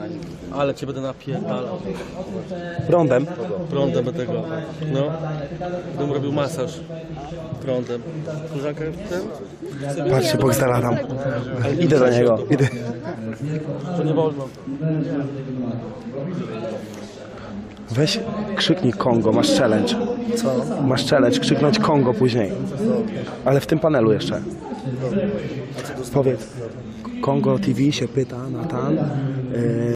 Ale cię będę napierdalał. Prądem. Prądem będę go. No. Będę robił masaż. Prądem. Koleżanka ten? Patrzcie, Boxdela tam. Idę do niego. Idę. To nie wolno. Weź, krzyknij Kongo, masz challenge. Co? Masz challenge, krzyknąć Kongo później. Ale w tym panelu jeszcze. Powiedz, Kongo TV się pyta, Natan.